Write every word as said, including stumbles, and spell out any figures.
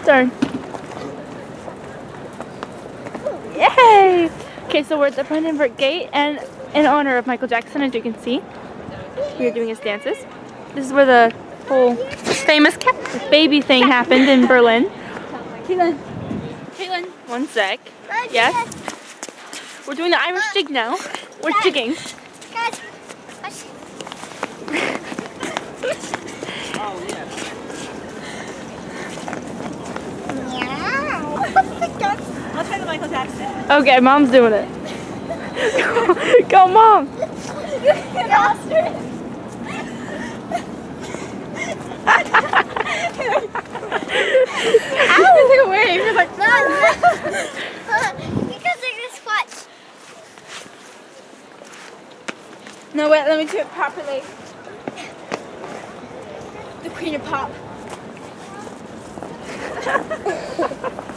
turn. Yay! Okay, so we're at the Brandenburg Gate, and in honor of Michael Jackson, as you can see, we're doing his dances. This is where the whole famous cat baby thing happened in Berlin. Caitlin, Caitlin, one sec. Yes? We're doing the Irish jig now. We're jigging. I'll try the Michael Jackson. Okay, Mom's doing it. Go, go Mom! Ow! It's like a wave. It's like, no, no. Because they're gonna squat. No, wait, let me do it properly. The queen of pop.